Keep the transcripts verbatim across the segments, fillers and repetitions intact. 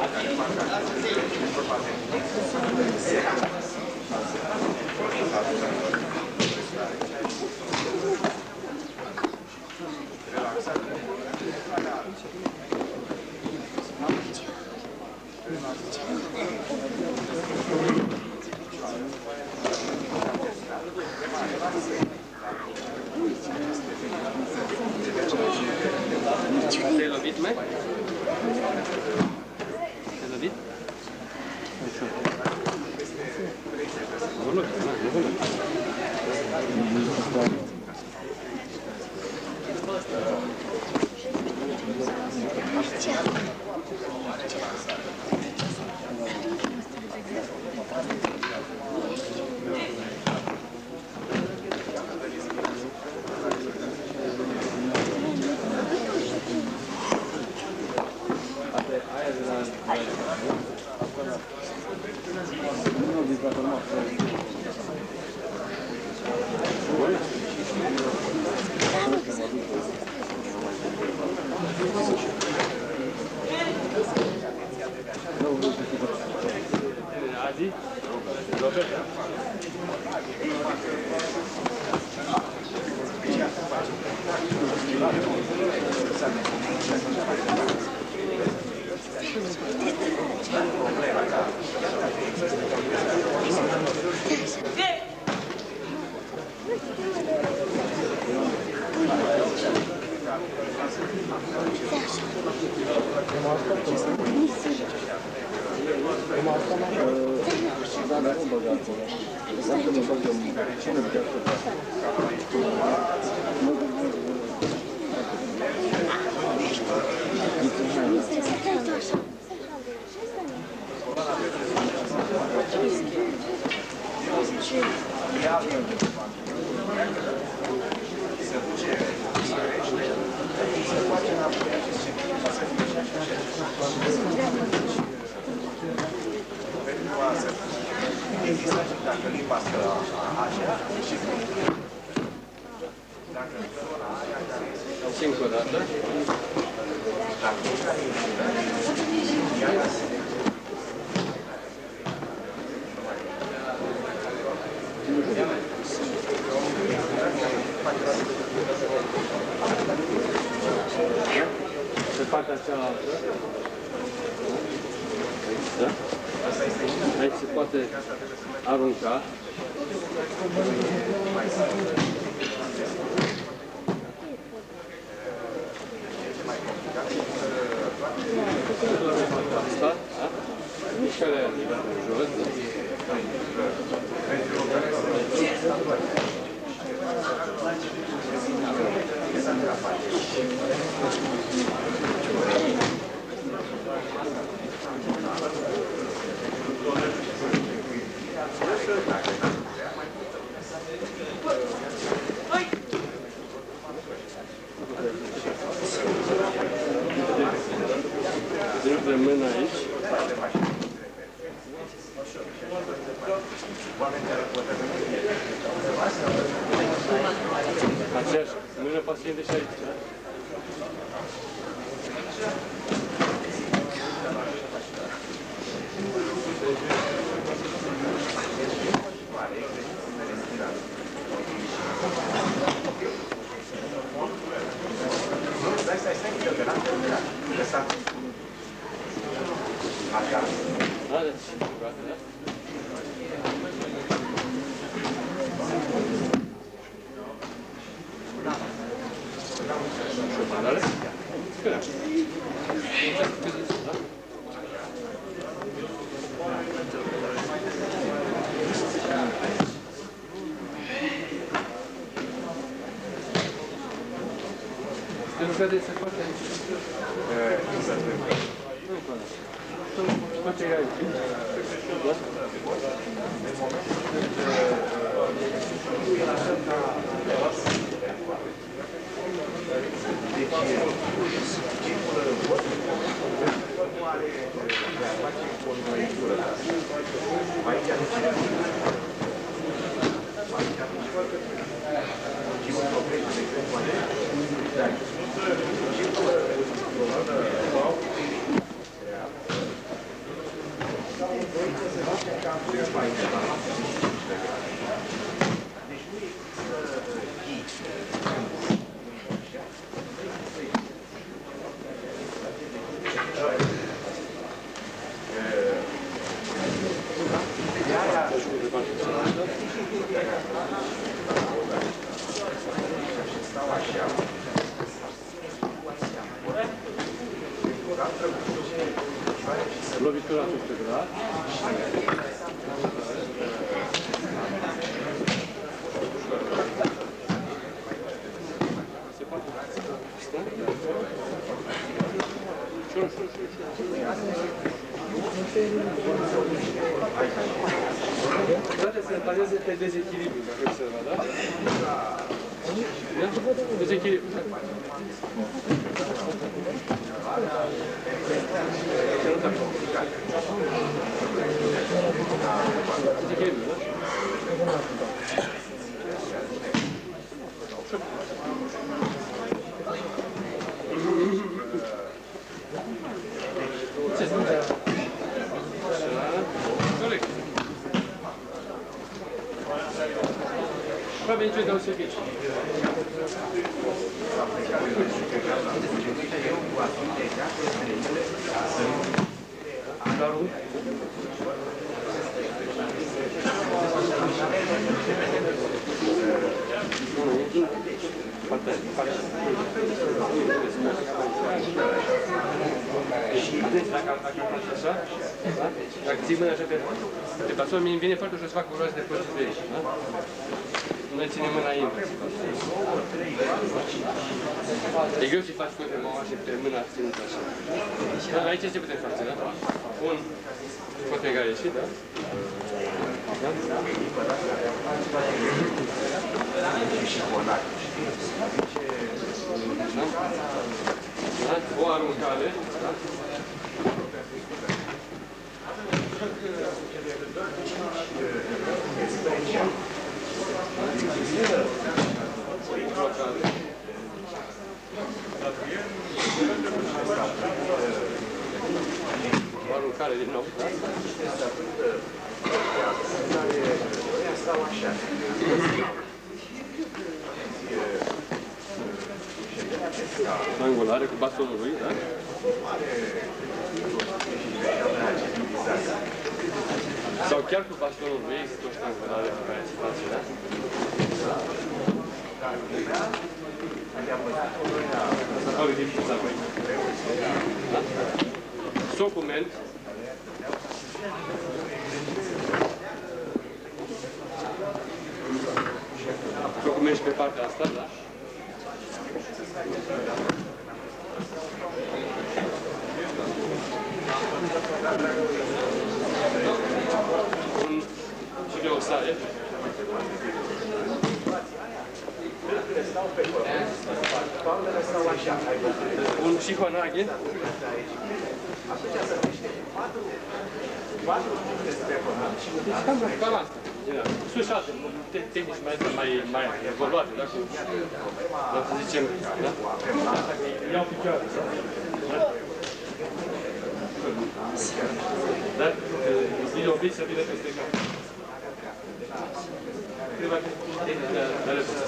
Te-ai lovit, mă? Te-ai lovit? Nu vă lovit, nu vă lovit. Adi? Robert? Încă o dată. Pe partea cealaltă. Aici, da? Aici se poate arunca. Asta, da? Mișcarea aia de jos, da? Deci mâna aici. Aceeași mână paciente și aici, da? Da, deci, gata, da? Șopandale? Spune. Te nu vede să faci aici? Nu, nu. Face aici. Da? Lovitura tu integrat. Se poate? Șur, șur, șur, șur. Poate să bazeze pe dezechilibru, dacă observa, da? Dezechilibru. Dezechilibru, da? Qua vince da un servizio. Dacă ții mâna așa pe... De pasor, mie îmi vine foarte ușor să fac curoase de părți. Noi ținem mâna invers. E greu să faci cu mama și pe mâna ținută așa. Dar aici ce putem face, da? Un pot egal ieșit, da? Da? O aruncare. O aruncare din nou. Angulare cu bastonul lui, da? Sau chiar cu bastonul lui există o ștangulare pe care se face, da? Au ridicat să apoi. Socument. Socument și pe partea asta, da? Un și de oxare. Un șifonaghe. Deci cam, cam asta. Sunt și alte tehnici mai, mai, mai evoluate, da? Cu, da, să zicem, da? Iau picioare, da? Da? Îi obliți să vină peste cap. Câteva tehnici de repede.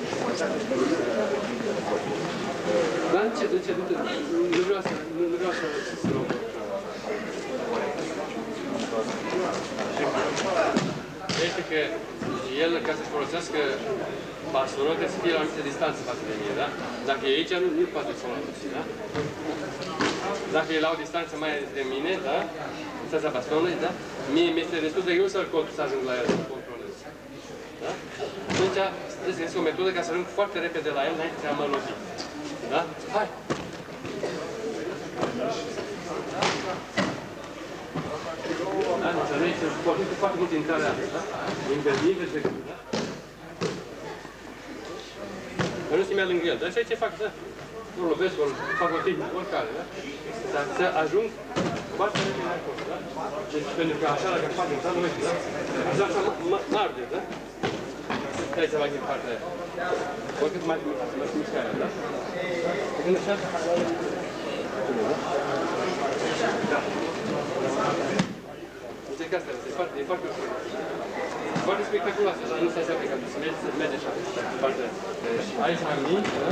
Dar ce, de ce, de ce? Nu vreau să, nu vreau să, să luăm. Este că el, ca să-și folosească bastonul, trebuie să fie la o anumită distanță față de mine, da? Dacă e aici, nu, nu poate să folosească, da? Dacă e la o distanță mai de mine, da? Distanța bastonului, da? Mie mi-este destul de greu să-l control, să ajung la el, să-l controlez. Da? Atunci, trebuie să găsesc o metodă ca să ajung foarte repede la el, înainte de a mă lovi. Da? Hai! Da? Deci, noi să folosim foarte mult intrarea asta, da? Invers, invers de gând, da? Că nu se mea lângă el, dar și ce fac, da? Nu lovesc, ori fac o tehnică, oricare, da? Dar să ajung foarte repede acolo, da? Deci, pentru că așa, dacă fac în nu merge, da? Așa, așa, mă arde, da? Stai să fac din partea aia. Oricât mai mișcarea, da? Când așa? Da. zic asta, e foarte, e foarte ușor. Foarte spectaculoasă, dar nu se aplică, se merge, se merge așa. Foarte. Aici am mii, da?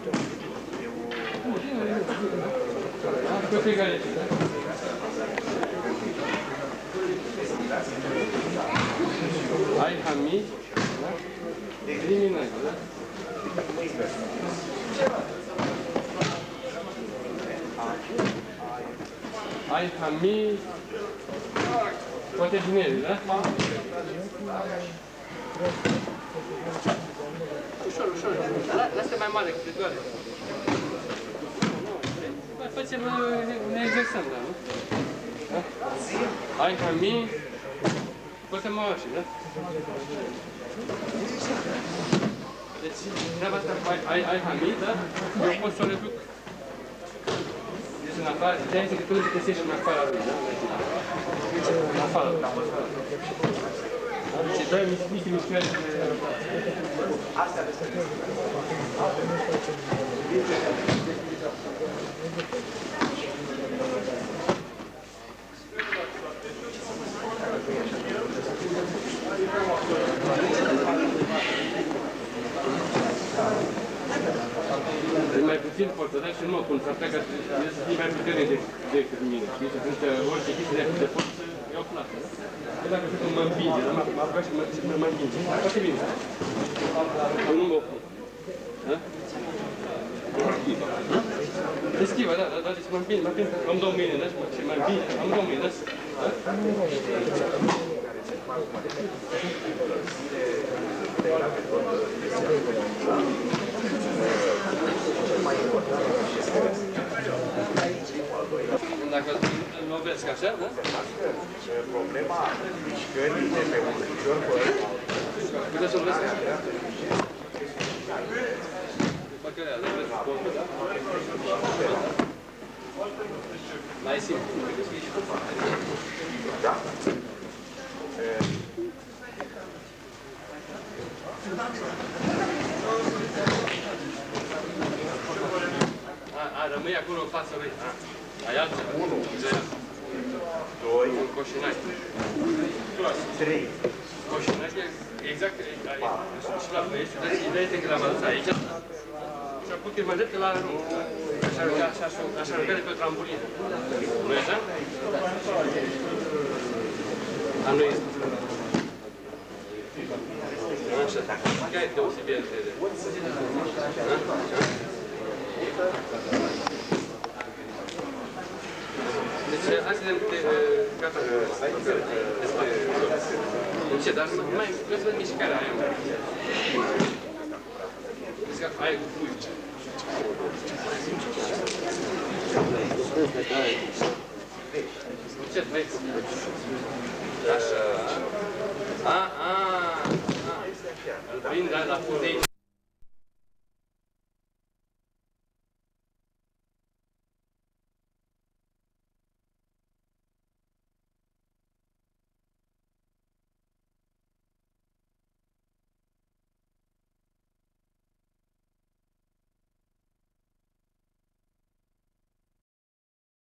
Cu fiecare aici, da? Ai hami, da? Eliminăm, da? Ai hami, poate dineri, da? Ușor, ușor. Lasă mai mare, câte doare. Facem, ne exersăm, da, nu? Ai hami, poate mă așa, da? Deci, treaba asta, ai, ai hamid, da? Eu pot să o reduc. Deci, în afară, de-aia zic că tu îl găsești în afara lui, da? În afară. Și dai niște mișcări de... Astea. Mai puțin forțător și nu mă pun, s-ar putea că să fii mai puternic decât mine, știi? Și atunci orice chestie de forță iau plată. Eu dacă știu că mă împinge, dar mă apucat și mă împinge. Foarte bine. Eu nu mă opun. Eschivă, da, da, deci mă împinge, mă împinge. Am două mâini, da? Și mă împinge, am două mâini, da? Dacă nu vezi așa, da? Problema mișcării de pe un picior pe ăla. Puteți să-l vezi așa? Păcărea, le vezi pompă, da? Mai simplu. Da? A, rămâi acolo în fața lui. Ai altceva? unu, doi, coșinai. trei, Coșinai, exact, și la băiești, dar ideea este că l-am adus aici și apoi când mă drepte la rung. Așa arunca de pe o trambulină. Nu-i așa? Dar nu este. Așa, care e deosebirea între ele? Deci, hai să vedem de... Gata, despre... Încet, dar mai... Vreau să văd mișcarea aia. Deci, că aia cu pui. Încet, vezi? Așa. A, a, a. Îl prind la punte aici.